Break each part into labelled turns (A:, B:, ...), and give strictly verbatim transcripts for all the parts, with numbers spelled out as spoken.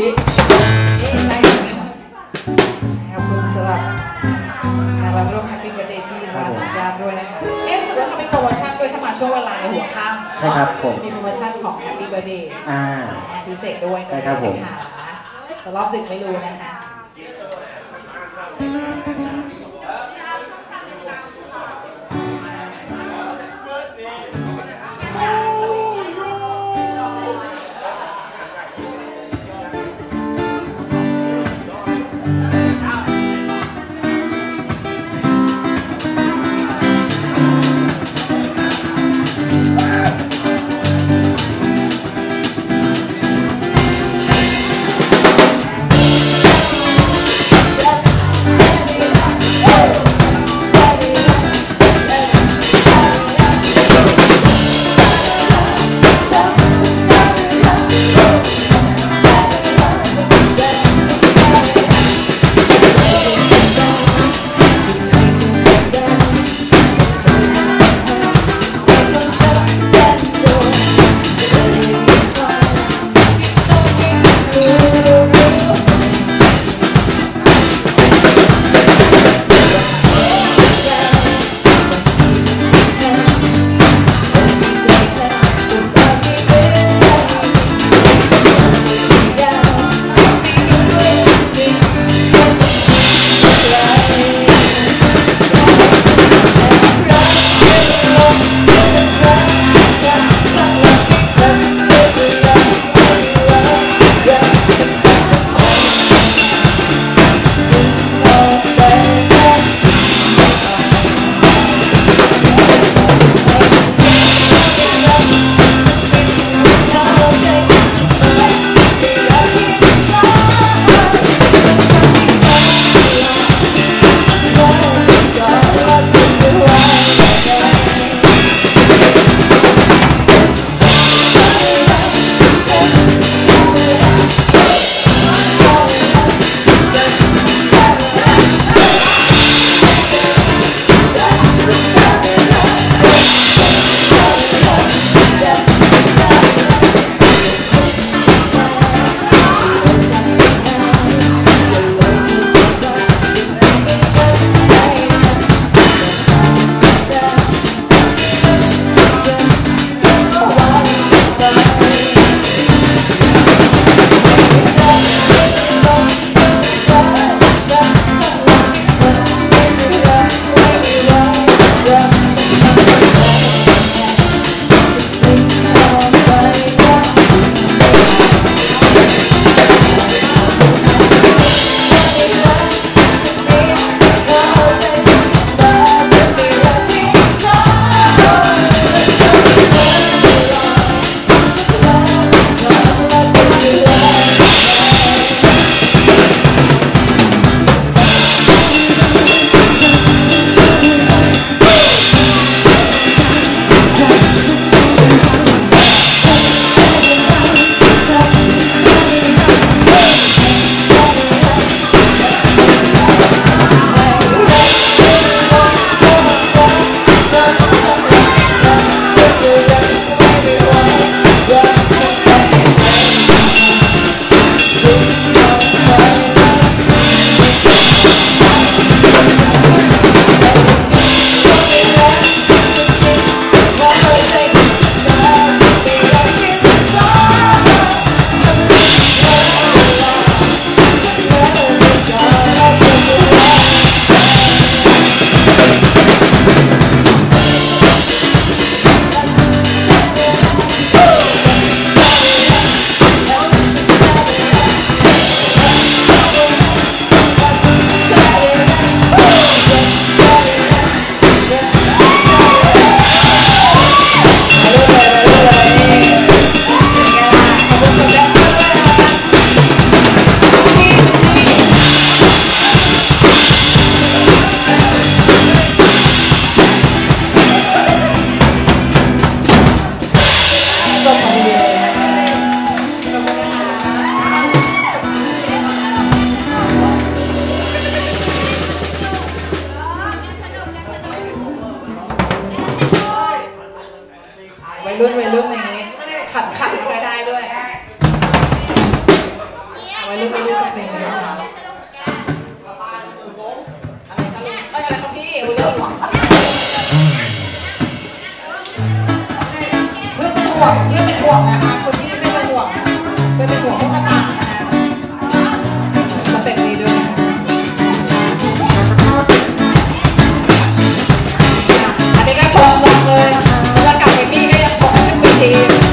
A: ขอบคุณสำหรับงานวันร่วมแฮปปี้เบิร์ดเดย์ที่ร้านของญาติด้วยนะคะเอ๊ะรู้สึกว่าเขาเป็นโปรโมชั่นด้วยถ้ามาช่วงเวลาในหัวค่ำใช่ครับผมมีโปรโมชั่นของแฮปปี้เบิร์ดเดย์พิเศษด้วยใช่ครับผมแต่รอบดึกไม่รู้นะคะลูกไม่ได้สักเพลงเลยนะคะอะไรกันลูกอะไรครับพี่เริ่มหวังเพื่อนเป็นห่วงเพื่อนเป็นห่วงนะคะคนที่ไม่เป็นห่วงเพื่อนเป็นห่วงพวกกระต่ายนะคะมาเป็นดีด้วยอันนี้ก็ชมลงเลยแล้วกลับไปนี่ก็ยังชมขึ้นไปที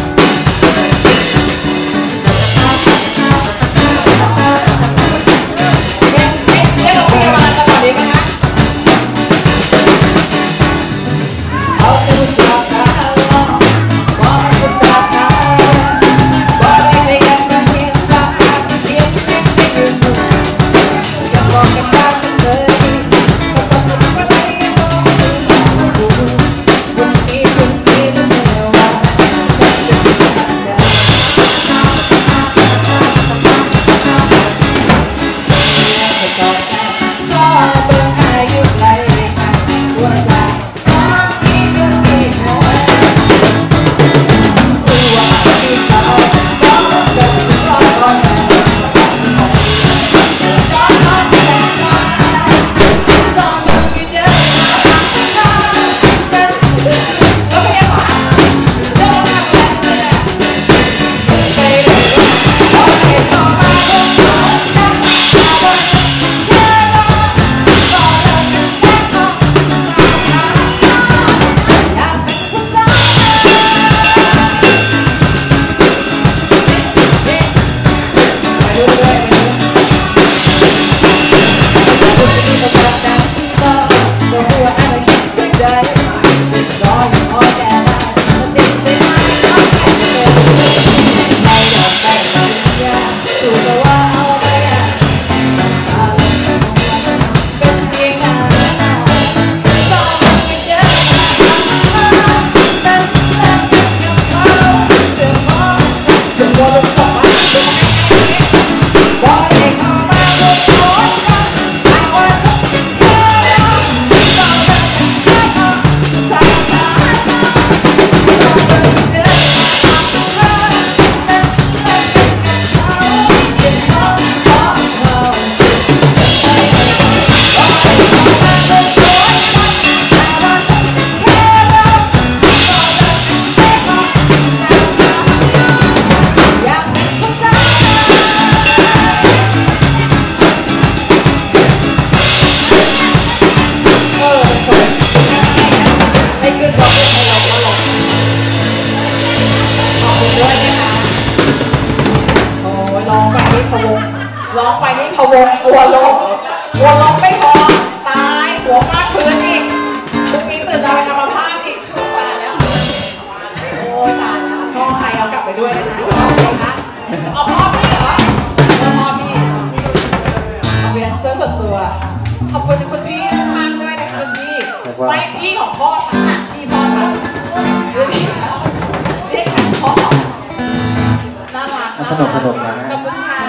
A: ร้องไปนี่พะวงตัวลงตัวลงไม่พอตายหัวฟาดพื้นอีกทุกทีตื่นมาเป็นอัมพาตอีกตายแล้วโอ้ยตายแล้วพ่อใครเอากลับไปด้วยนะพ่อใครคะเอาพ่อพี่เหรอพ่อพี่เอาเวียนเสื้อส่วนตัวขอบคุณคุณพี่ข้างด้วยนะคะคุณพี่ไม่พี่ของพ่อทั้งนั้นพี่พ่อทั้งเรียกพี่เรียกแทนพ่อน่ารัก
B: สนุกสนุกนะ
A: ขอบคุณค่ะ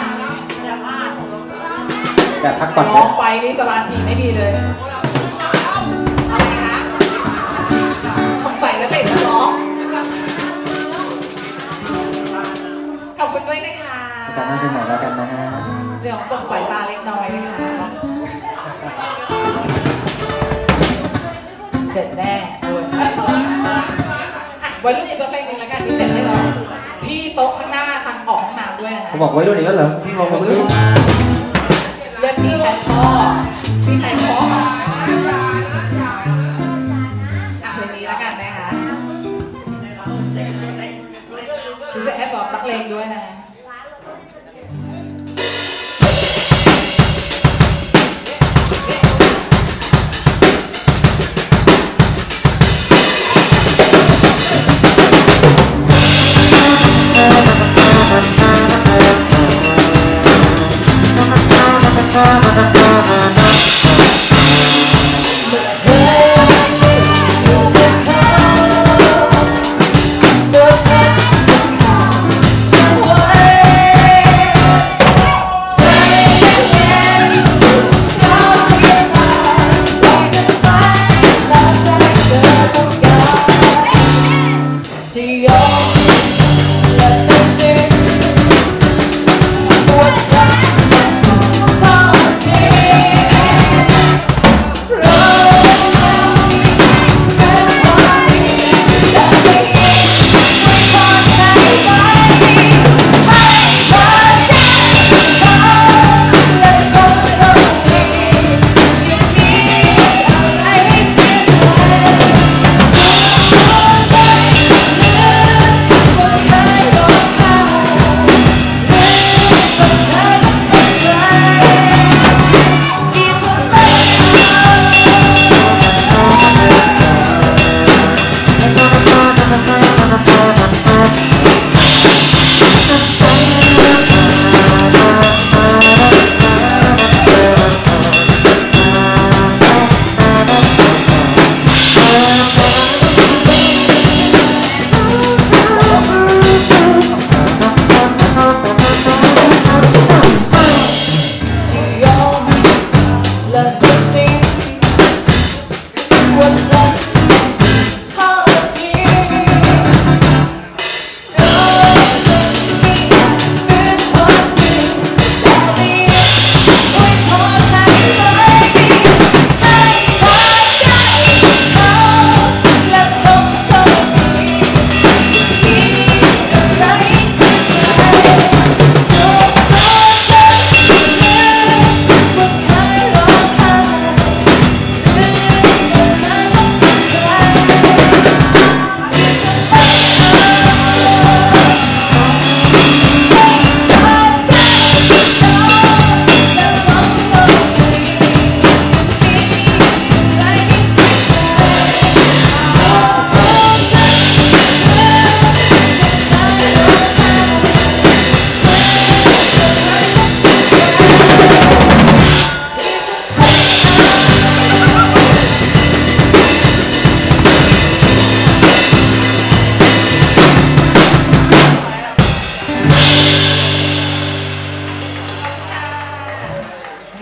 B: แบบพักก่อน
A: ร้องไปนี่สมาธิไม่มีเลยอะไรคะสงสัยแล้วเด็กจะร้องขอบคุณด้วยนะคะ
B: การนั่งเฉยๆแล้วกันนะฮะ
A: เดี๋ยวส่งสายตาเล็กน้อยนะคะเสร็จแน่ด้วยไว้รุ่นอีกสักเพลงหนึ่งแล้วกันที่เสร็จให้เราพี่โต๊ะข้างหน้าทางออกห้องน้ำด้วยนะคะ
B: เขาบอกไว้รุ่นอีกแล้วเหรอพี่บอกไว้รุ่น
A: เรียกพี่แทนพ่อพี่ชายพ่ออ่ะเพลงนี้แล้วกันนะคะพี่จะแอบบอกนักเลงด้วยนะWhat's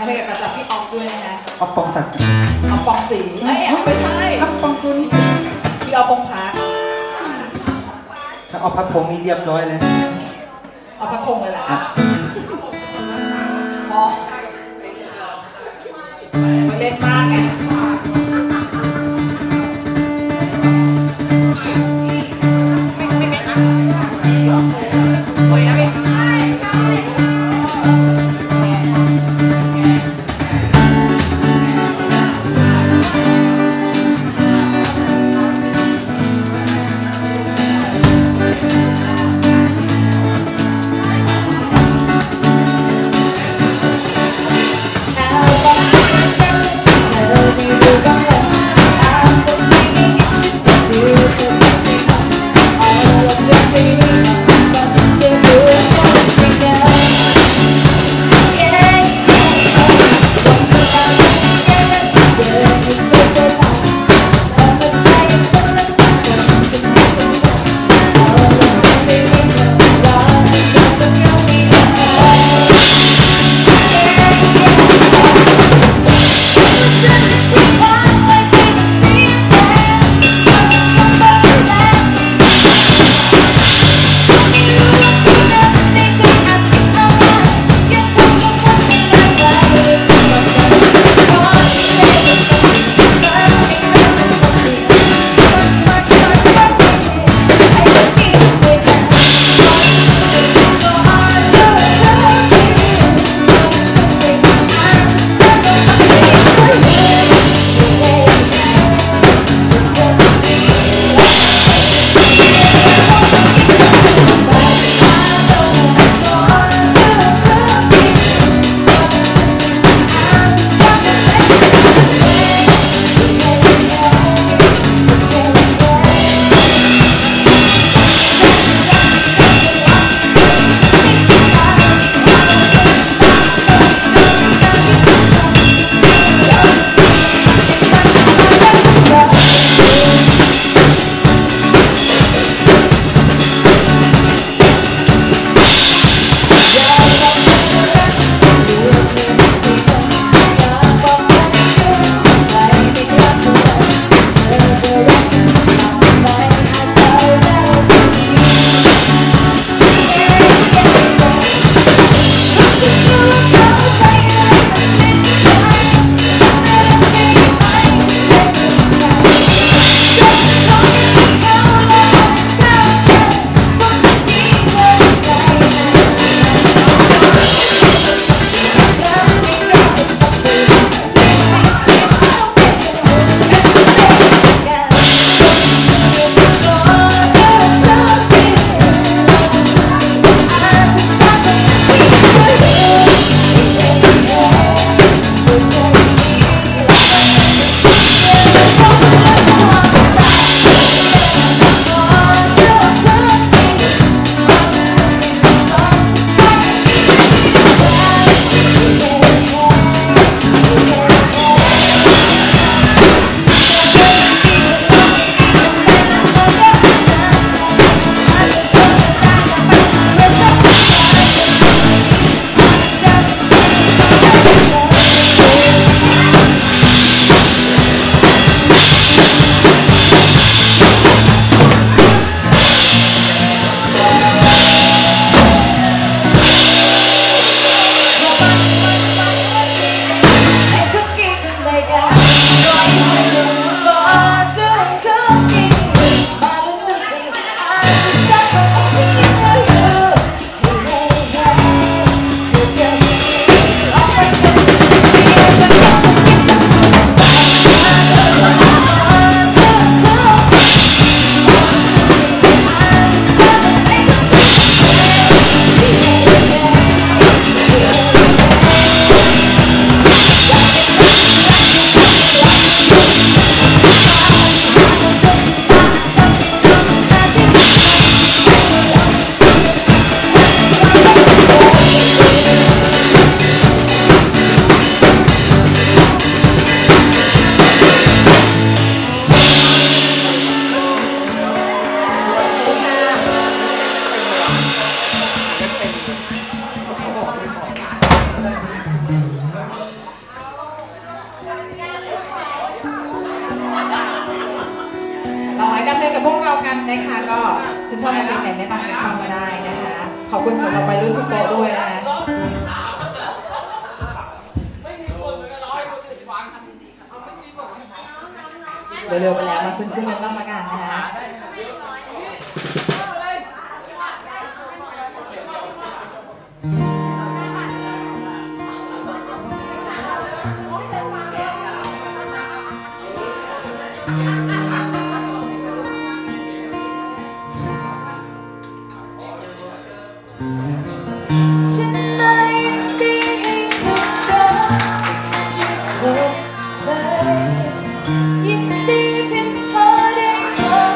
A: แล้วเพลงกับจากพี่ออฟด้วยนะคะ
B: ออฟปองศักดิ์
A: ออฟปองศรีเอ้ยไม่ใช่
B: ออฟปองคุณ
A: พี่ออฟพงษ์พัฒน์
B: ถ้าออฟพัฒน์พงษ์นี่เรียบร้อยเลย
A: ออฟพัฒน์พงษ์เลยแหละพอเล่นมากไงให้ดำเนินกับพวกเรากันนะคะก็ชื่นชอบในเพลงไหนแนะนำกันเข้ามาได้นะคะขอบคุณสำหรับวัยรุ่นทุกโต๊ะด้วยนะคะเร็วๆไปแล้วมาซึ้งๆกันบ้างละกันนะคะ
C: ฉันไม่ได้ให้ความรักจะสดใสยินดีที่เธอได้มา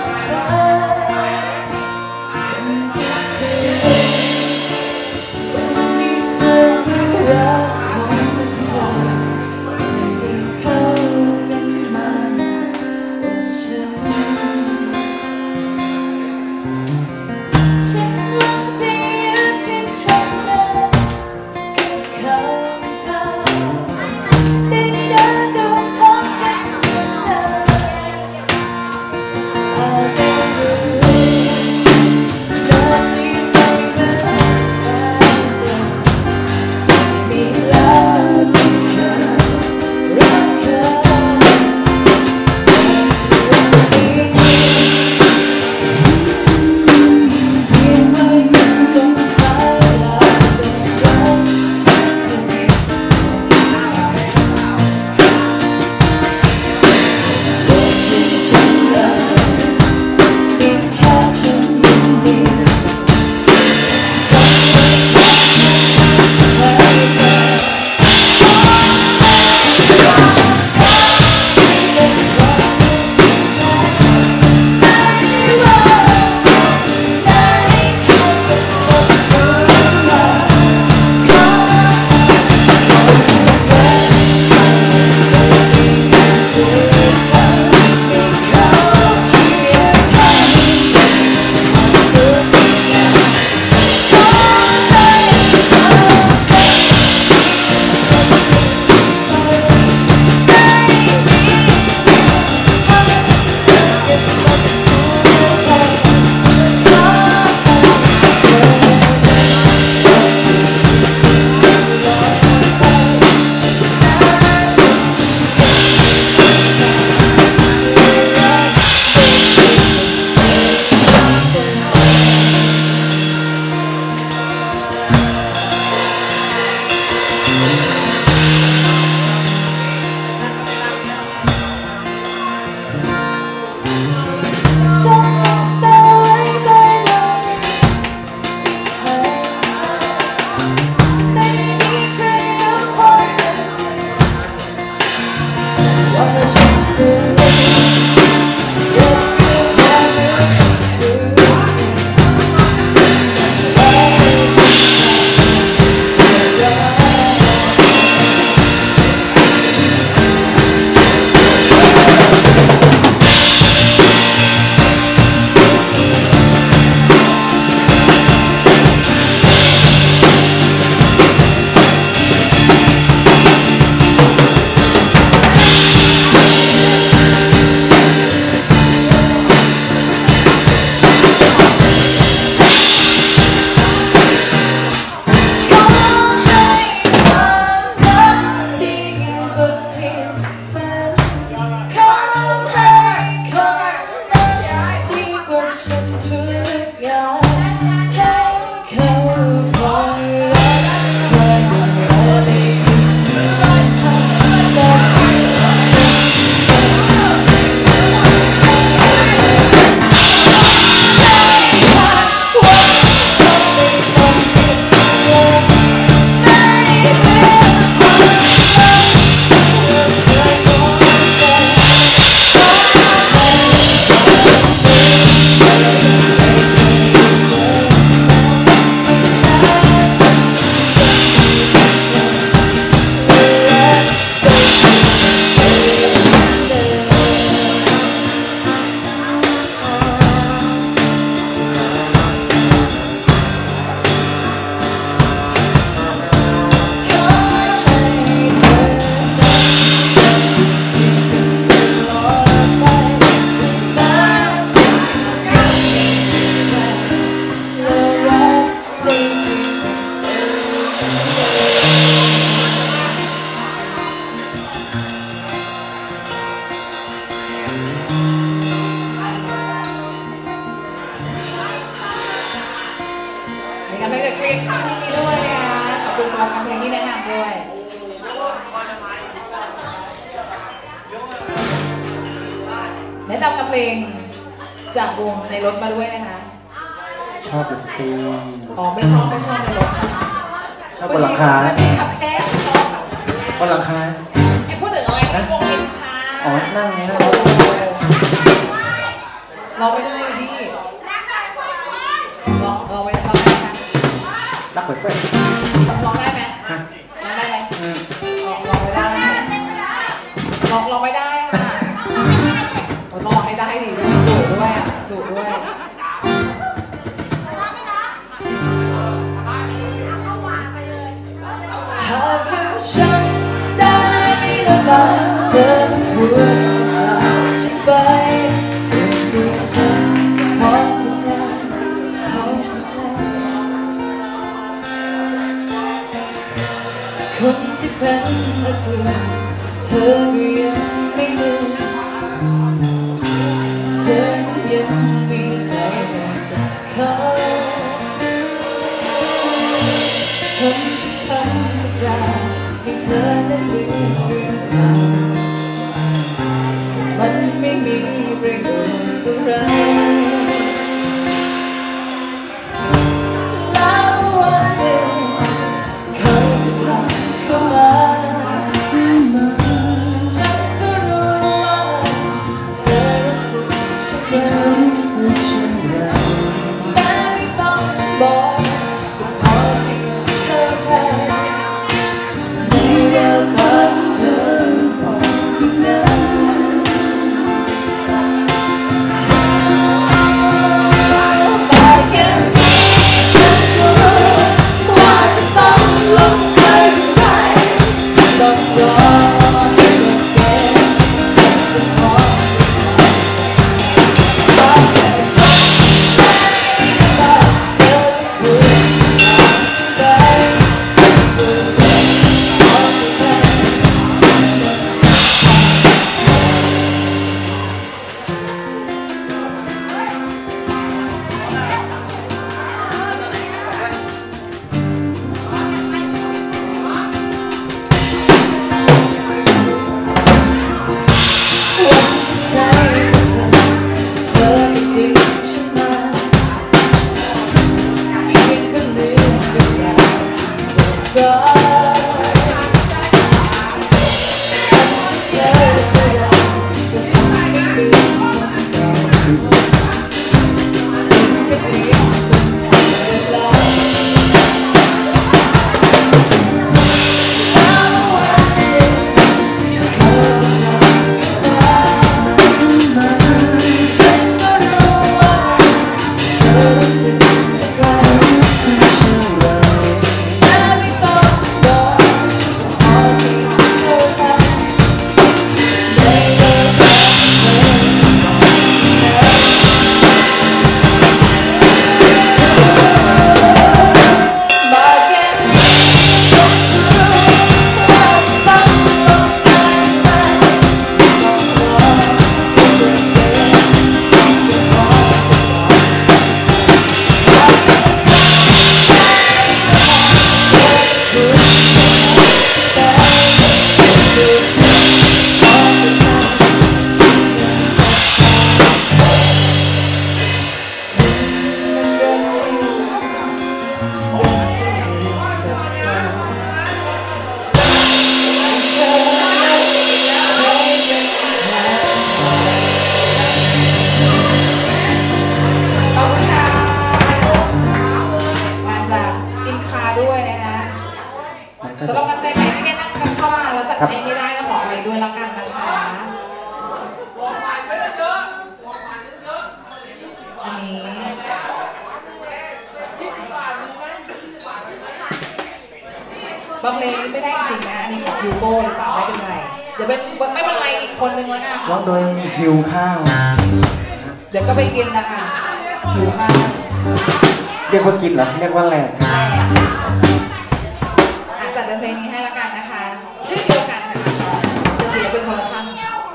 A: ลงจากวงในรถมาด้วยนะคะ
B: ชอบซี
A: อ๋อไม่ชอบไม่ชอบในรถ
B: ชอบบนหลังคา
A: ขับแค่ชอบบ
B: นหลังคา
A: ไอ้พูดถึงอะไรนะวงเอ็นคา
B: อ๋อนั่งไงนั่งรถ
A: เราไม่ได้พี่ลองเราไม่ได้
B: รักเปิดเปิด
A: ลองได้ไหมลองได้ไหมลองไม่ได้ลองลองไม่ได้ค่ะลองให้ได้ดิดูด้วยอ่ะดูด้วยหากลืมฉันได้ไม่ลำบากเธอควรจะจากฉันไปส่วนตัวฉันขอผู้ชายขอผู้ชายคนที่เป็นอดีตเธอก็ยังไม่ลืมเธอก็ยังมีใจให้เขาทำฉันทำทุกอย่างให้เธอนั้นลืมเรื่องเก่ามันไม่มีประโยชน์อะไรแล้ววันหนึ่งเขาจะกลับเข้ามาฉันก็รู้ว่าเธอรู้สึกเธอรู้สึกเช่นไรแต่ไม่ต้องบอกก็พอที่จะเข้าใจในแววตาเธอบอกอย่างนั้นแต่แค่ฉันก็รู้ว่าจะต้องลงไปไหนต้องรอให้มันเกิดฉันก็พอสำหรับการเพลงไหนที่แนะนำกันเข้ามาแล้วจัดให้ไม่ได้ก็ขออะไรด้วยละกันนะคะอันนี้บางเพลงไม่ได้จริงนะอันนี้ของฮิวโก้หรือเปล่าไม่เป็นไรเดี๋ยวเป็นไม่เป็นไรอีกคนนึงแล้วกัน
B: ร้องโดยฮิวข้าว
A: เดี๋ยวก็ไปกินนะคะฮิวข้าว
B: เรียกว่ากินเหรอเรียกว่าแหลก
A: จัดเพลงนี้ให้ละกันนะคะชื่อเดียวกันนะคะจะศิลปินคนละท่าน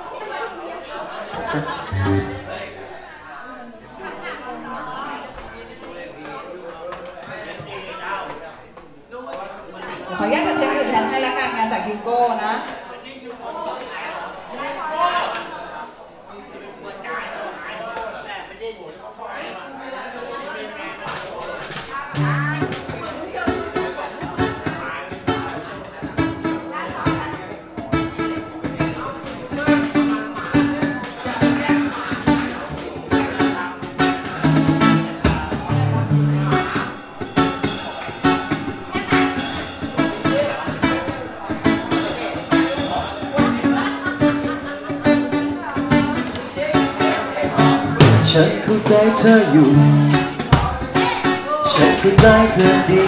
A: ขออนุญาตจัดเพลงอื่นแทนให้ละกันงานจากฮิวโก้นะ
B: ฉันเข้าใจเธออยู่ฉันเข้าใจเธอดี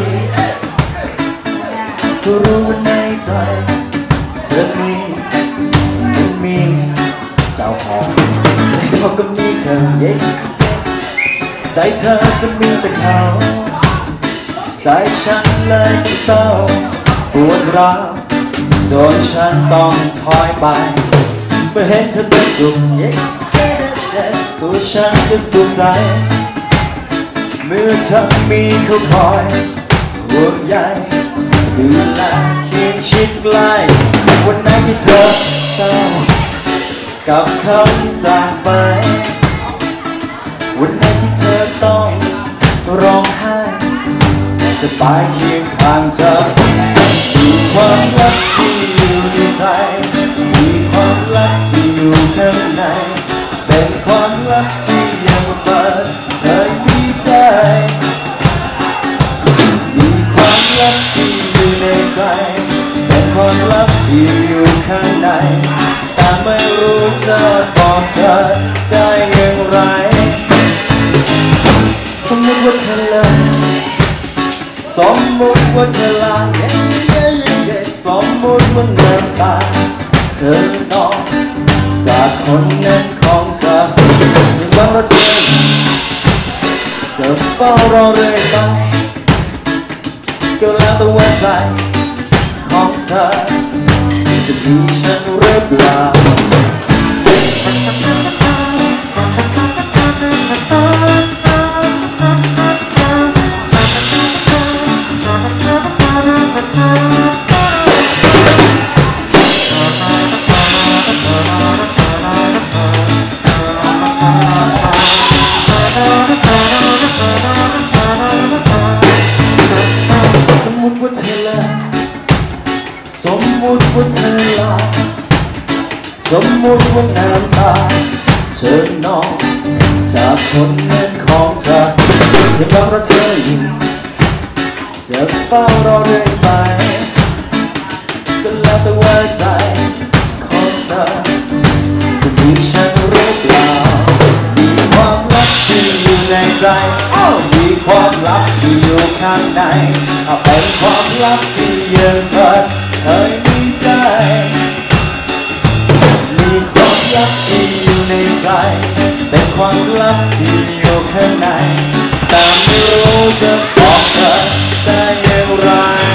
B: ก็รู้ว่าในใจเธอมีมันมีเจ้าของใจเขาก็มีเธอเย้ใจเธอก็มีแต่เขาใจฉันเลยเศร้าปวดร้าวจนฉันต้องถอยไปเมื่อเห็นเธอเป็นสุขเย้ตัวฉันก็สุขใจเมื่อเธอมีเขาคอยห่วงใยดูแลเคียงชิดใกล้วันไหนที่เธอเศร้ากับเขาที่จากไปวันไหนที่เธอต้องร้องไห้จะไปเคียงข้างเธอมีความรักที่อยู่ในใจมีความรักที่อยู่ข้างในเป็นความรักที่ยังเปิดเผยไม่ได้มีความรักที่อยู่ในใจเป็นความรักที่อยู่ข้างในแต่ไม่รู้จะบอกเธอได้อย่างไรสมมติว่าเธอลาสมมติว่าเธอลาสมมติว่าน้ำตาเธอนองจากคนนั้นของเธอยังหวังว่าเธอจะเฝ้ารอเรื่อยไปก็แล้วแต่ว่าใจของเธอจะมีฉันหรือเปล่าสมมติว่าเธอลาสมมติว่าเธอลาสมมติว่าน้ำตาเธอนองจากคนนั้นของเธอยังรอเธออยู่จะเฝ้ารอเรื่อยไปก็แล้วแต่ว่าใจของเธอจะมีฉันหรือเปล่ามีความลับที่อยู่ในใจมีความลับที่อยู่ข้างในเป็นความลับที่ยังเปิดเผยไม่ได้มีความลับที่อยู่ในใจเป็นความลับที่อยู่ข้างในแต่ไม่รู้จะบอกเธอได้อย่างไร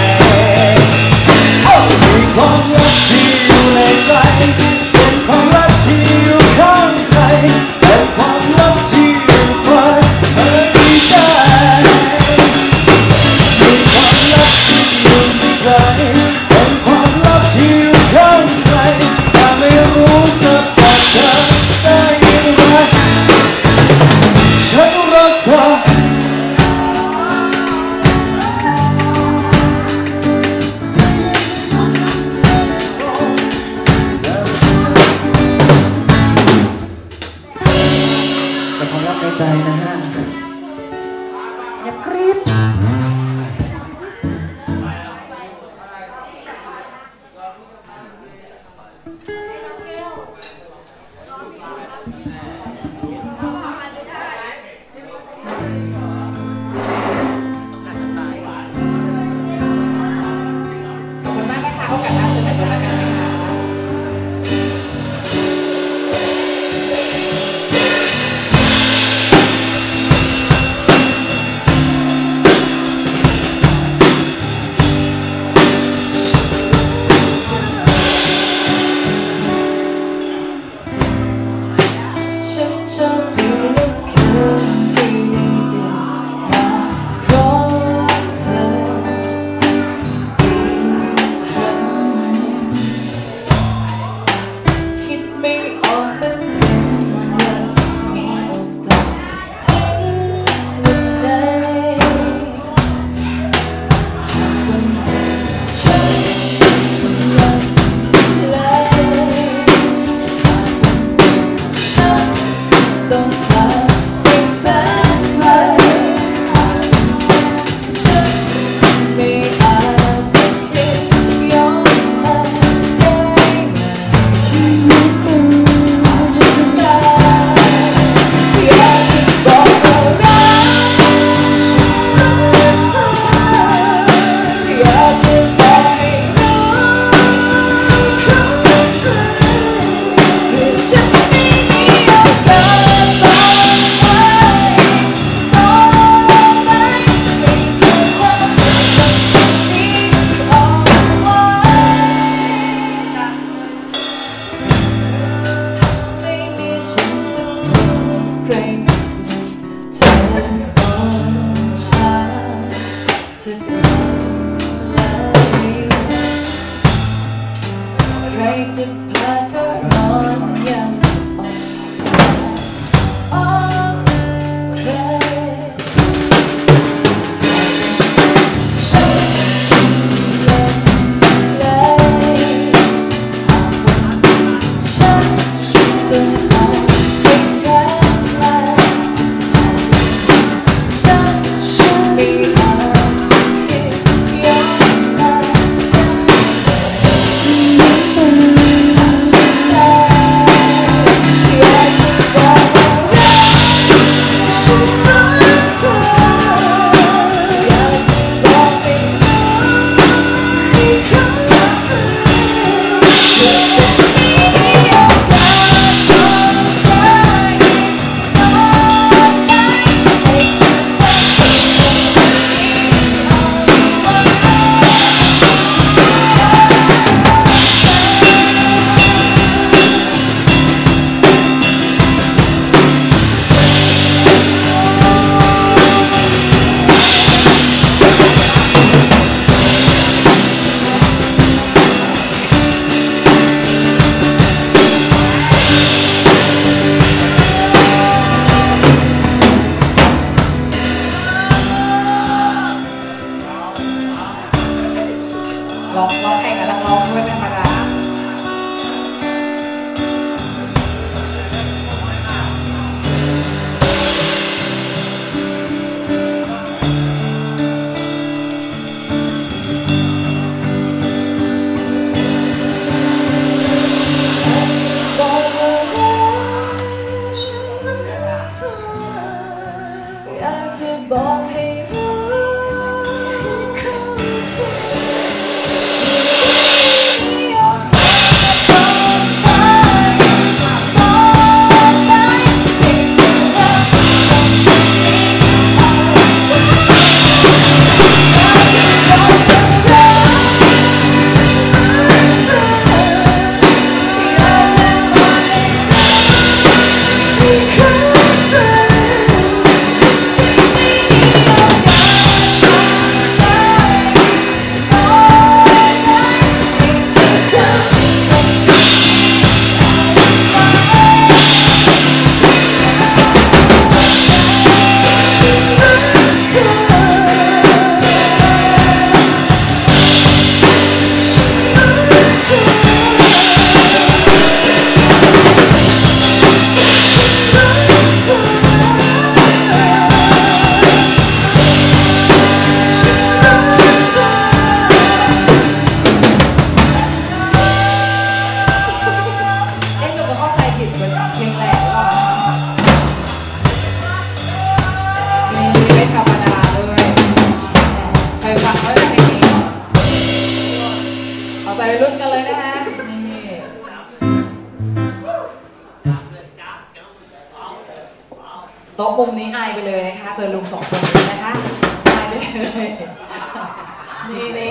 B: มีความลับที่อยู่ในใจเป็นความลับที่อยู่ข้างในเป็นความลับที่อยู่เปิดเผยไม่ได้มีความลับที่อยู่ในใจเป็นความลับที่อยู่ข้างในแต่ไม่รู้จะบอกเธอได้อย่างไรฉันรักเธอเป็นความลับในใจนะฮะอย่ากรี๊ด
C: จะพาเขานอนอย่างที่อ่อนแอฉันเล่นเลยฉันต้องทำให้แสนแรงฉันฉันไม่อาจจะคิดย้อนไป
A: ร้องร้องแข่งกับนักร้องด้วยธรรมดา
C: อยากจะบอกให้รู้เข้าใจ
A: โต๊ะมุมนี้อายไปเลยนะคะเจอลุงสองคนนี้นะคะอายไปเลยนี่นี่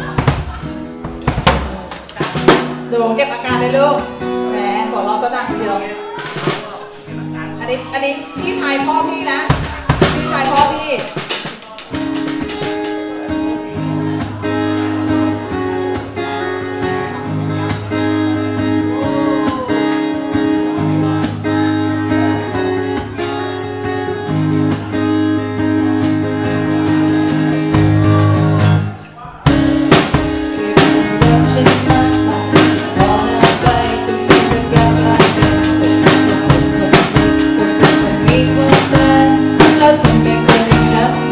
A: ดูเก็บอาการเลยลูกแหมหัวเราะสะดังเชียวอันนี้อันนี้พี่ชายพ่อพี่นะพี่ชายพ่อพี่
C: เราจะเป็นคนที่ฉัน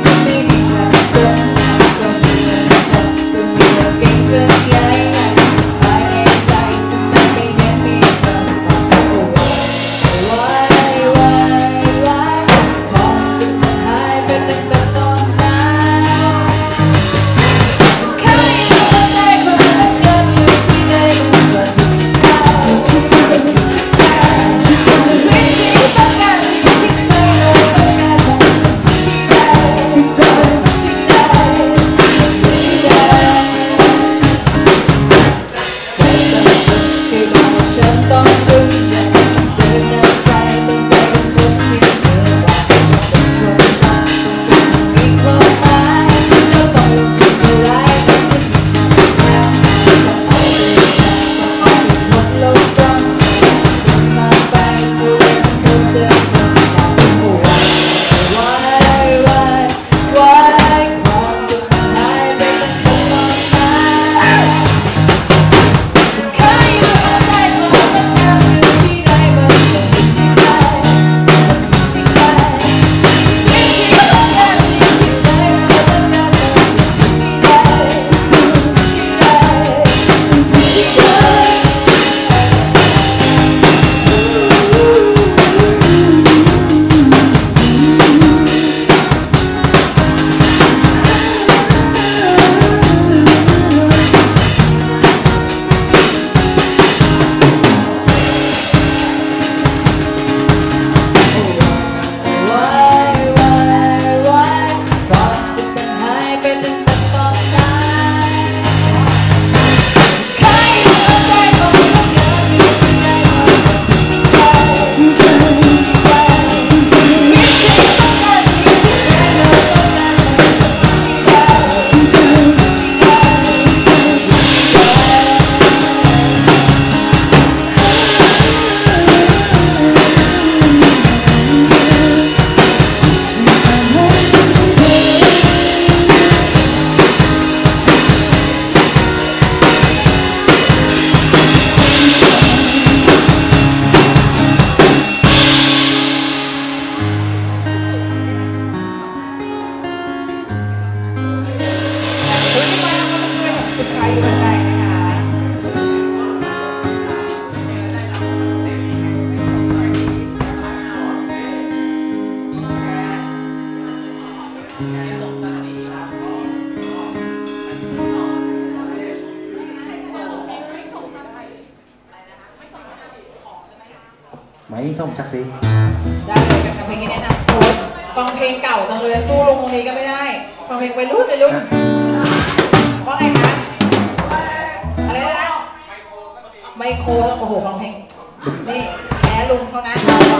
B: ไม่ส้มชักซี
A: ได้เลยกับเพลงนี้แนะนำคุณฟังเพลงเก่าจังเลยสู้ลงตรงนี้ก็ไม่ได้ฟังเพลงวัยรุ่นวัยรุ่นว่าไงคะอะไรนะไมโครโอ้โหฟังเพลงนี่แพ้ลุงเขานะ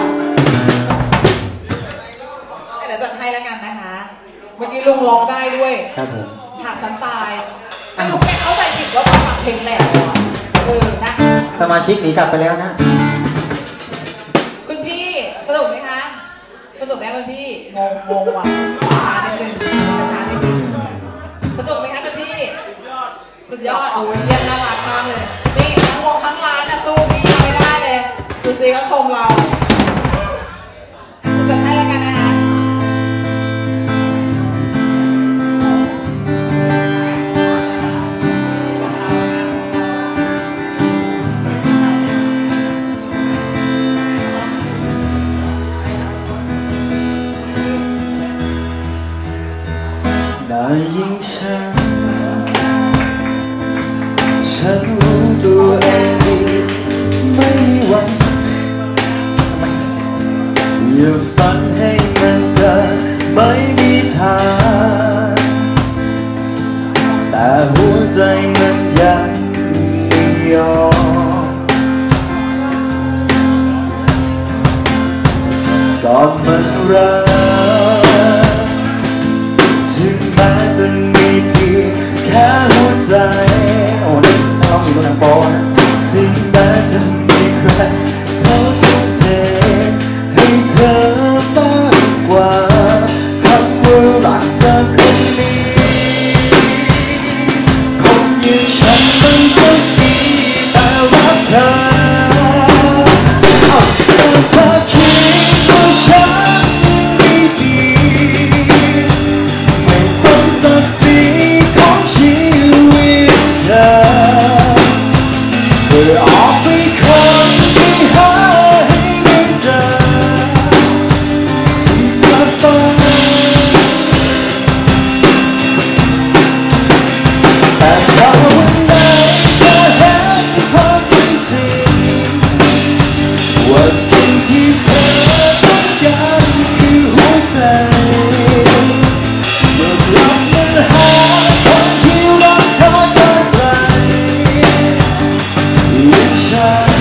A: เดี๋ยวจัดให้แล้วกันนะคะเมื่อกี้ลุงร้องได้ด้วย
B: ครับผม
A: หากฉันตายลุงแกเข้าใจผิดว่าฟังเพลงแหลกเออนะ
B: สมาชิกหนีกลับไปแล้วนะ
A: คุณพี่สนุกไหมคะสนุกไหมคุณพี่งงงงว่ะช้านิดนึงช้านิดนึงสนุกไหมคะคุณพี่สุดยอดโอ้ยเยี่ยมน่ารักมากเลยนี่ทั้งวงทั้งร้านนะสู้พี่ไม่ได้เลยดูซิเขาชมเราจะให้แล้วกันนะคะ
B: ได้ยิ่งฉันฉันรู้ตัวเองดีไม่มีวันอย่าฝันให้มันเกิดไม่มีทางแต่หัวใจมันยังไม่ยอมก็มันรักถึงแม้จะมีเพียงแค่หัวใจโอ้นี่นักร้องอยู่ตรงนั้นโปนะถึงแม้จะมีใครเขาทุ่มเทให้เธอมากกว่าคำว่ารักเธอคนนี้คนอย่างฉันมันก็ดีแต่รักเธอแต่เธอคิดว่าฉันไม่ดีไม่สมศักดิ์ศรีของชีวิตเธอเพื่อออกไปคนที่หาให้ไม่เจอที่เธอฝันแต่ถ้าวันไหนเธอเห็นความจริงว่าสิ่งที่เธอต้องการคือหัวใจเมื่อกลับมาหาคนที่รักเธอได้ไหมอย่างฉัน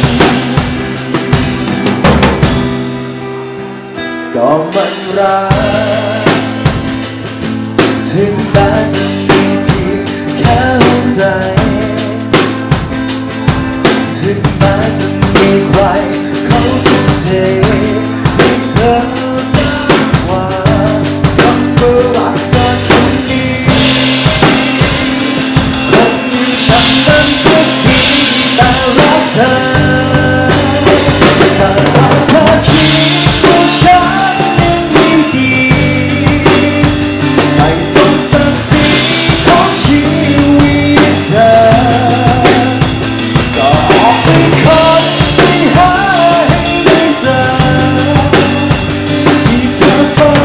B: ก็มันรักถึงแม้จะมีเพียงแค่หัวใจถึงแม้จะมีใครเขาทุ่มเทให้เธอมากกว่าคำว่ารักเธอคนนี้คนอย่างฉันนั้นก็ดีแต่รักเธอถ้ารักเธอคิดว่าฉันยังไม่ดีไม่สมศักดิ์ศรีของชีวิตเธอก็ออกไปคนที่หาให้ได้เจอที่เธอฝัน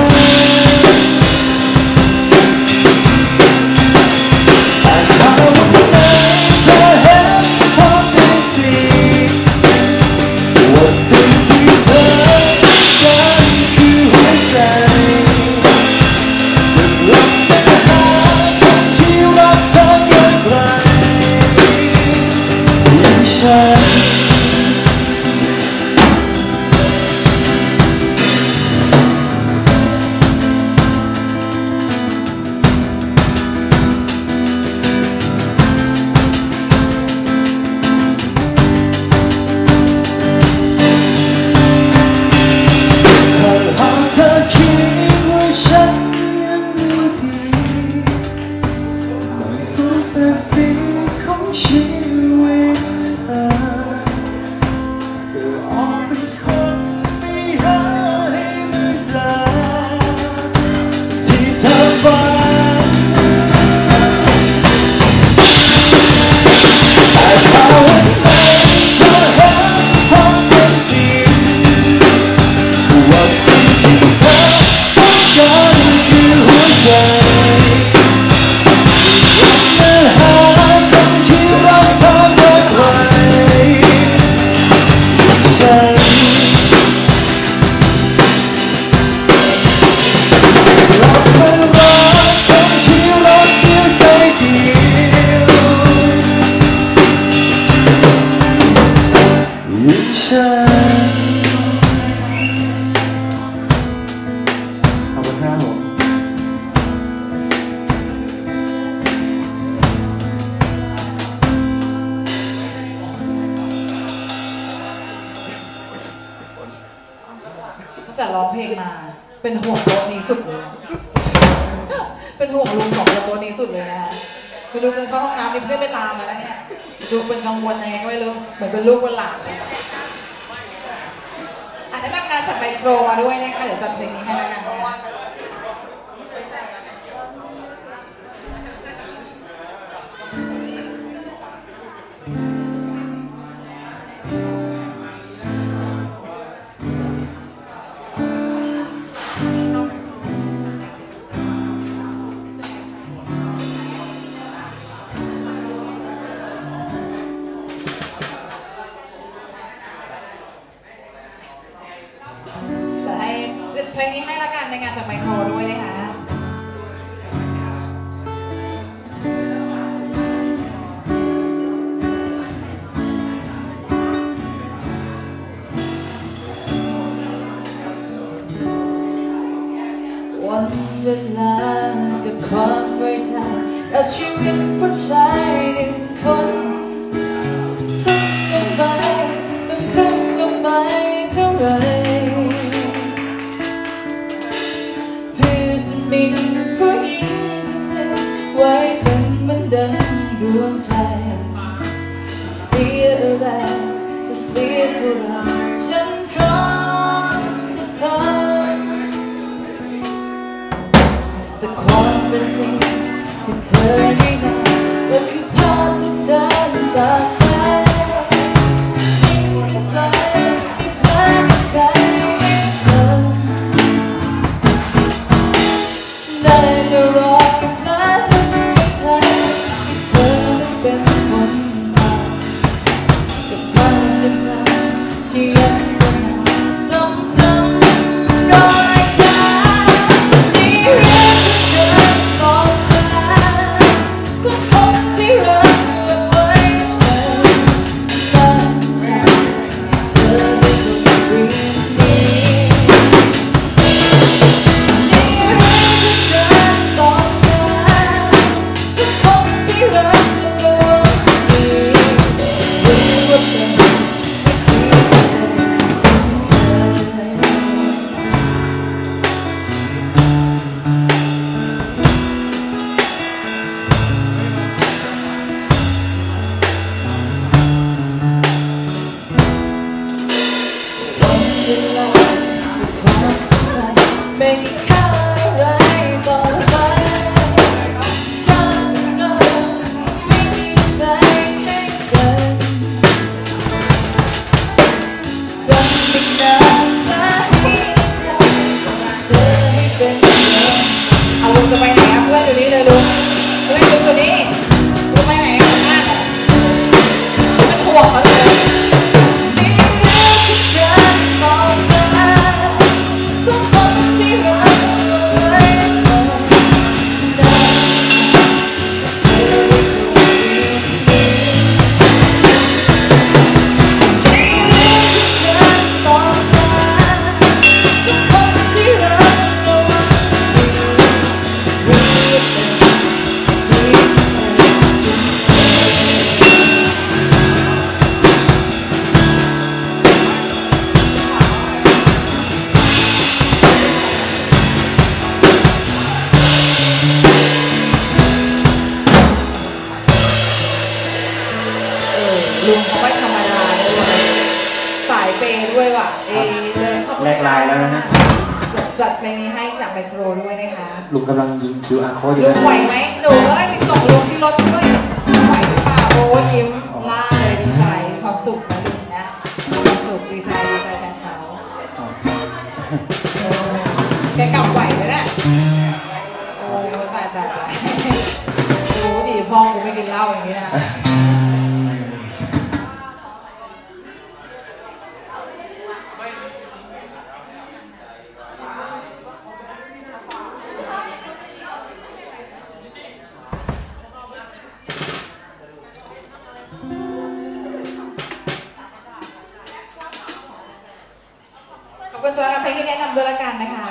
B: แต่ถ้าวันไหนเธอเห็นความเป็นจริงว่าสิ่งที่เธอต้องการคือหัวใจเมื่อกลับมาหาคนที่รักเธอเกินใครอย่างฉันถ้าหากเธอคิดว่าฉันยังไม่ดีไม่สมศักดิ์ศรีของชีวิตเธอ
A: แต่ร้องเพลงมาเป็นห่วงโต๊ะนี้สุดเลยเป็นห่วงลุงของโต๊ะนี้สุดเลยนะคะคือลุงเดินเข้าห้องน้ำนี่เพื่อนไม่ตามมาแล้วเนี่ยดูเป็นกังวลยังไงก็ไม่รู้เหมือนเป็นลูกเป็นหลานเลยอันนี้นำงานจากไมโครมาด้วยนะคะเดี๋ยวจัดเพลงนี้ให้แล้วกันนะเพลงนี้ให้ละกันในงานจากไมโครด้วยนะคะวันเวลากับความไว้ใจกับชีวิตผู้ชายหนึ่งคนทุกลงไปต้องทุกลงไปเท่าไรมีผู้หญิงไว้เป็นเหมือนดังดวงใจเสียอะไรจะเสียเท่าไรฉันพร้อมจะทำแต่ความเป็นจริงที่เธอได้นำก็คือภาพที่เดินจากไปทิ้งกันไปมีแผลในใจเธอได้แต่รอและนึกในใจที่เธอนั้นเป็นคนทำกับความทรงจำที่ยังเป็นซ้ำๆรอยตาที่เรียกเดินต่อเธอก็คงที่รักและไว้ใจตั้งใจที่เธอได้ดูดีไม่มีค่าอะไรต่อไปถ้าเราไม่มีใจให้กันจะไม่นานแค่ที่ใจเธอให้เป็นเอาลุงจะไปไหนอะเพื่อนอยู่นี่เลยลุงเพื่อนลุงอยู่นี่ลุงไปไหนกันมากอะเป็นห่วงเขาเลยลุงเขาไม่ธรรมดาด้วยสายเปย์ด้วยว่ะเอเดินเข้าแลกลายแล้วนะฮะจัดเพลงนี้ให้จากไมโครด้วยนะคะลุงกำลังยิงคิวอาร์โค้ดอยู่ลุงไหวไหมหนูเอ้ยไปส่งลุงที่รถก็ไหวหรือเปล่าโอ้ยิ้มล่าเลยดีใจความสุขนะลุงนะความสุขดีใจดีใจแทนเขาแกกลับไหวไหมเนี่ยโอ้ตายตายรู้ดิพ่อกูไม่กินเหล้าอย่างนี้นะขอบคุณสำหรับเพลงที่แนะนำด้วยละกันนะคะ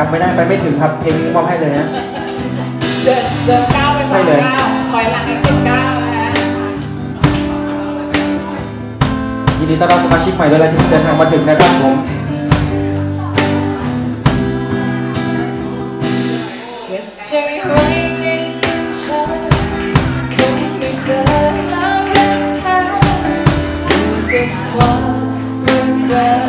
B: ำไม่ได้ไปไม่ถึงครับเพลงนี้มอบให้เลยนะ
A: เดินเดินก้าวไปสองก้าวถอยหลังอีกสิบก้าวนะฮะ
B: ยินดีต้อนรับสมาชิกใหม่ด้วยที่เดินทางมาถึงนะครับผม
A: เก็บใจไว้ในฉันคงไม่เจอแล้วรักเธออยู่กับความรุนแรง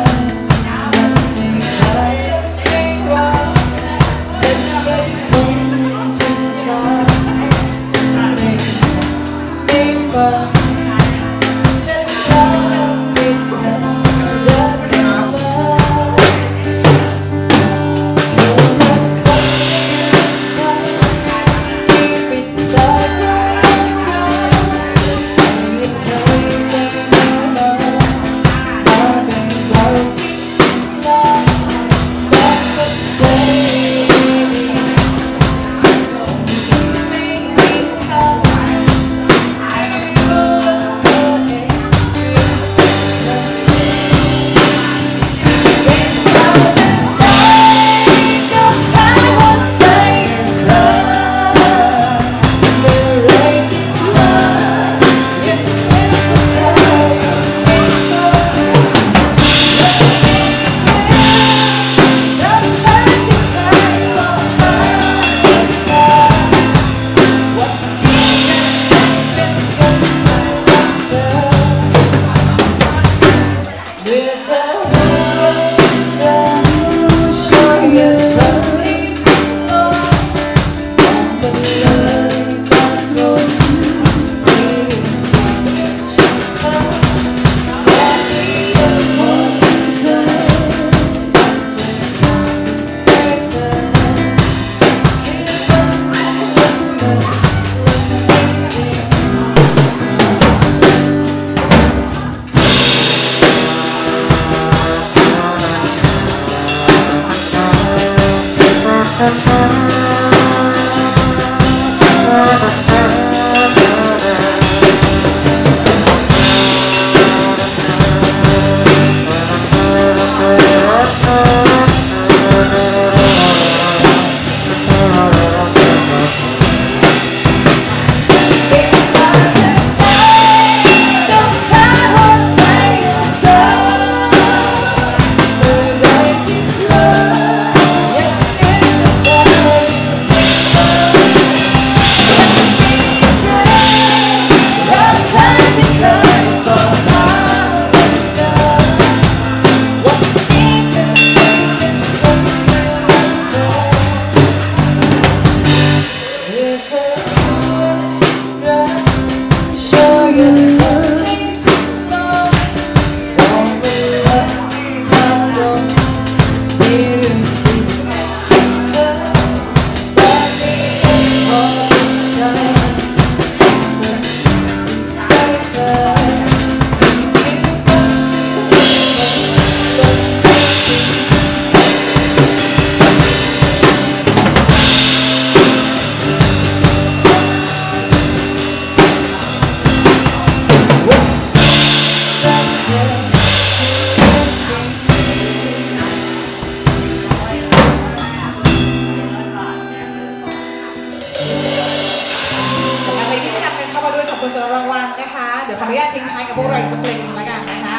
A: รางวัลนะคะเดี๋ยวขออนุญาตทิ้งท้ายกับพวกเราอีกสักเพลงนึงแล้วกันนะคะ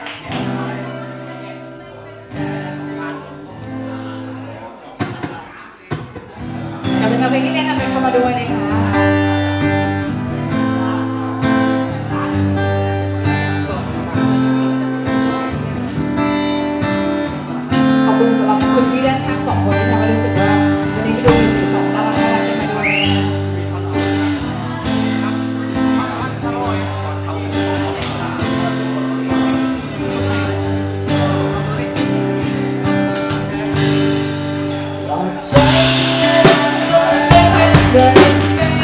A: เดี๋ยวเป็นเพลงที่แนะนำเป็นเข้ามาด้วยนะคะขอบคุณสำหรับคุณที่ด้านข้างสองคนที่ทำให้รู้สึกว่าวันนี้ไปดูสีสันน่ารักน่ารักกันมาด้วยใจ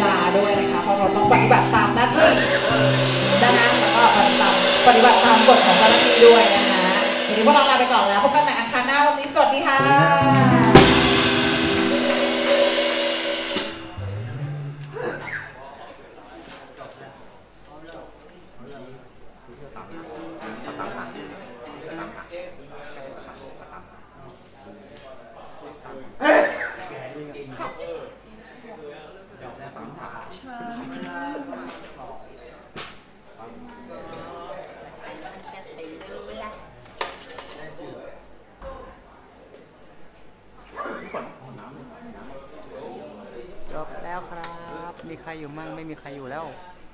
A: ลาด้วยนะคะเพราะเราต้องปฏิบัติตามหน้าที่ดังนั้นแล้วก็ปฏิบัติปฏิบัติตามกฎของเจ้าหน้าที่ด้วยนะคะวันนี้พวกเราลาไปก่อนแล้วพบกันใหม่อังคารหน้าวันนี้สวัสดีค่ะ
D: จบแล้วครับ มีใครอยู่มั่งไม่มีใครอยู่แล้ว